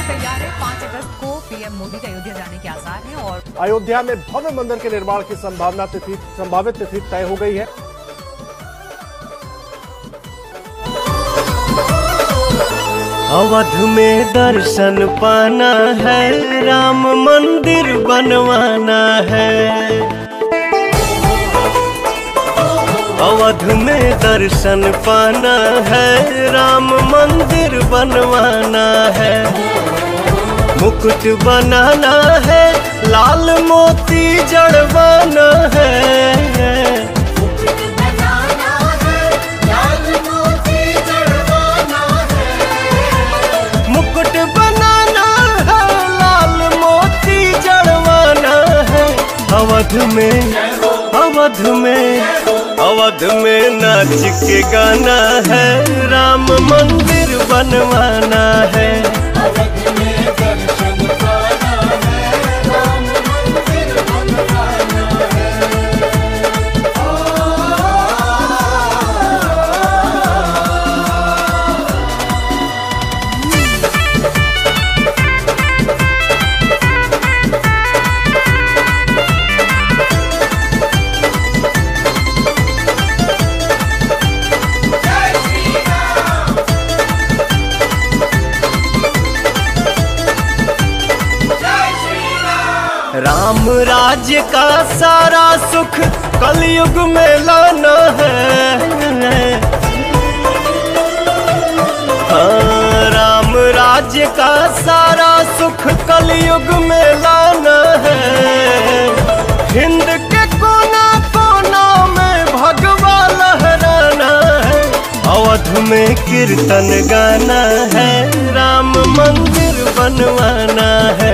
तैयार है। 5 अगस्त को पीएम मोदी के अयोध्या जाने के आसार हैं और अयोध्या में भव्य मंदिर के निर्माण की संभावित तिथि तय हो गई है। अवध में दर्शन पाना है, राम मंदिर बनवाना है। अवध में दर्शन पाना है, राम मंदिर बनवाना है। मुकुट बनाना है, लाल मोती जड़वाना है। मुकुट बनाना है, लाल मोती जड़वाना है। अवध में नाच के गाना है, राम मंदिर बनवाना है। राम राज्य का सारा सुख कलयुग में लाना है। हाँ, राम राज्य का सारा सुख कलयुग में लाना है। हिंद के कोना कोना में भगवा लहराना है। अवध में कीर्तन गाना है, राम मंदिर बनवाना है।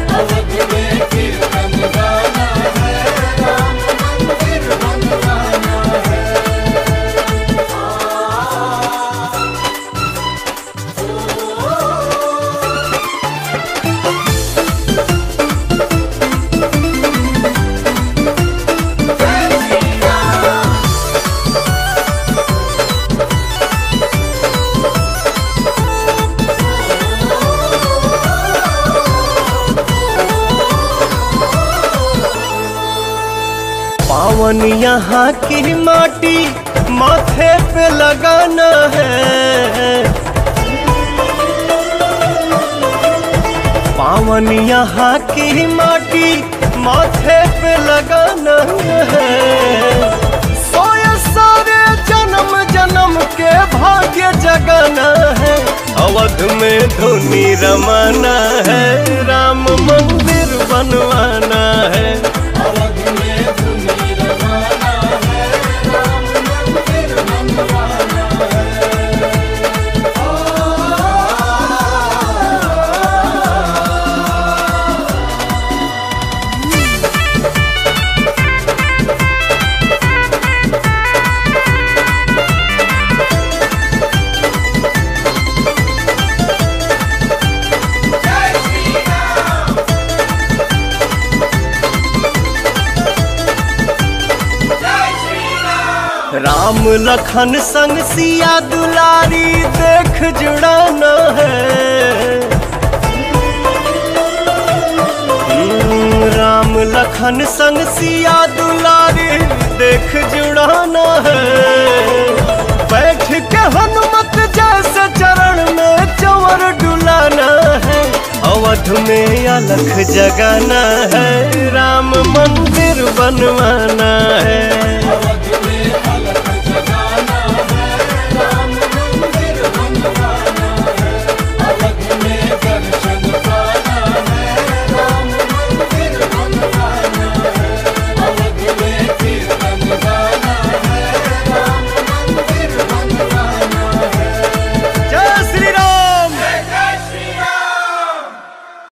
पावन यहाँ की माटी माथे पे लगाना है। पावन यहाँ की माटी माथे पे लगाना है। सोए सारे जन्म जन्म के भाग्य जगाना है। अवध में धुनी रमाना है, राम मंदिर बनवाना है। राम लखन संग सिया दुलारी देख जुड़ाना है। राम लखन संग सिया दुलारी देख जुड़ाना है। बैठ के हनुमत जैसे चरण में चंवर डुलाना है। अवध में अलख जगाना है, राम मंदिर बनवाना है।